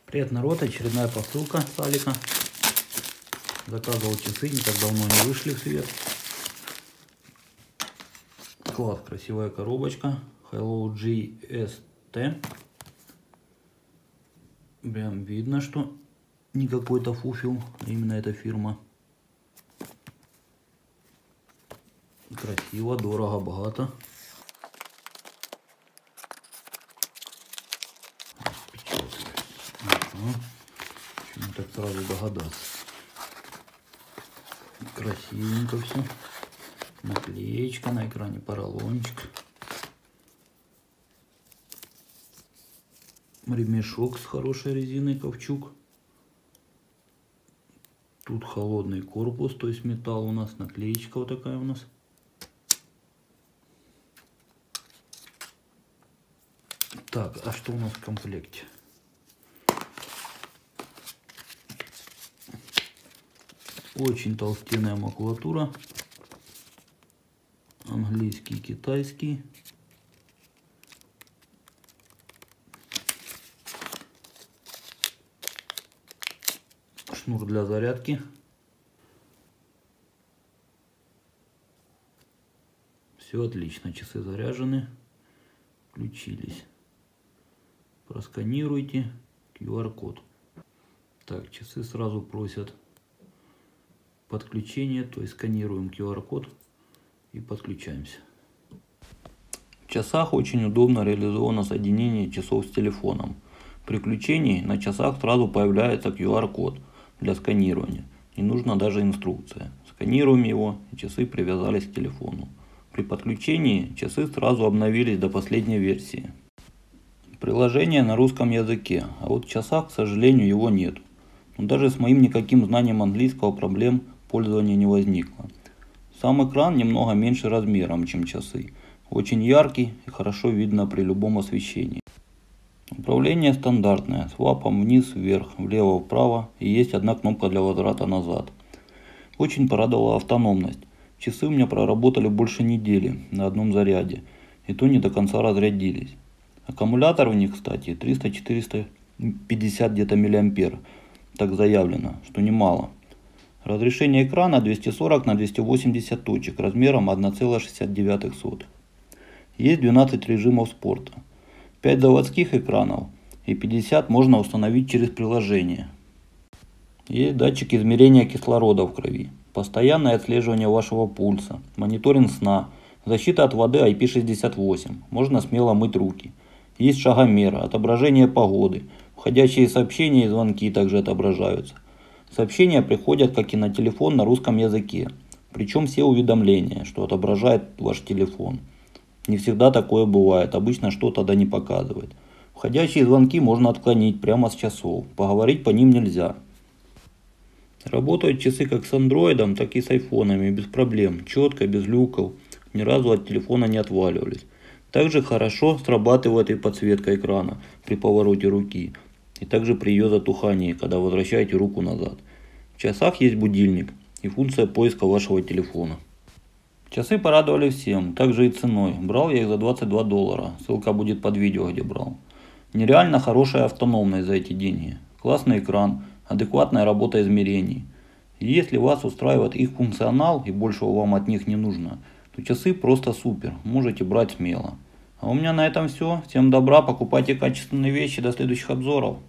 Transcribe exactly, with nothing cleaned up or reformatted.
Привет, народ, очередная посылка с Алика. Заказывал часы, не так давно не вышли в свет. Класс, красивая коробочка. Hello джи эс ти. Прям видно, что не какой-то фуфел, а именно эта фирма. Красиво, дорого, богато. Ага. Почему так сразу догадаться. Красивенько все. Наклеечка на экране, поролончик. Ремешок с хорошей резиной, ковчуг. Тут холодный корпус, то есть металл у нас, наклеечка вот такая у нас. Так, а что у нас в комплекте? Очень толстенная макулатура. Английский, китайский. Шнур для зарядки. Все отлично, часы заряжены, включились. Просканируйте ку ар код. Так, часы сразу просят подключение, то есть сканируем ку ар код и подключаемся. В часах очень удобно реализовано соединение часов с телефоном. При включении на часах сразу появляется ку ар код для сканирования. Не нужна даже инструкция. Сканируем его, и часы привязались к телефону. При подключении часы сразу обновились до последней версии. Приложение на русском языке, а вот в часах, к сожалению, его нет. Но даже с моим никаким знанием английского проблем пользования не возникло. Сам экран немного меньше размером, чем часы. Очень яркий и хорошо видно при любом освещении. Управление стандартное, с вапом вниз-вверх, влево-вправо, и есть одна кнопка для возврата назад. Очень порадовала автономность. Часы у меня проработали больше недели на одном заряде, и то не до конца разрядились. Аккумулятор у них, кстати, триста-четыреста пятьдесят где-то миллиампер, так заявлено, что немало. Разрешение экрана двести сорок на двести восемьдесят точек, размером одна целая шестьдесят девять сотых. Есть двенадцать режимов спорта. пять заводских экранов и пятьдесят можно установить через приложение. Есть датчик измерения кислорода в крови, постоянное отслеживание вашего пульса, мониторинг сна, защита от воды ай пи шестьдесят восемь, можно смело мыть руки. Есть шагомер, отображение погоды, входящие сообщения и звонки также отображаются. Сообщения приходят как и на телефон на русском языке, причем все уведомления, что отображает ваш телефон. Не всегда такое бывает, обычно что-то да не показывает. Входящие звонки можно отклонить прямо с часов, поговорить по ним нельзя. Работают часы как с андроидом, так и с айфонами без проблем, четко, без люков, ни разу от телефона не отваливались. Также хорошо срабатывает и подсветка экрана при повороте руки, и также при ее затухании, когда возвращаете руку назад. В часах есть будильник и функция поиска вашего телефона. Часы порадовали всем, также и ценой. Брал я их за двадцать два доллара, ссылка будет под видео, где брал. Нереально хорошая автономность за эти деньги. Классный экран, адекватная работа измерений. И если вас устраивает их функционал и большего вам от них не нужно, то часы просто супер, можете брать смело. А у меня на этом все. Всем добра, покупайте качественные вещи, до следующих обзоров.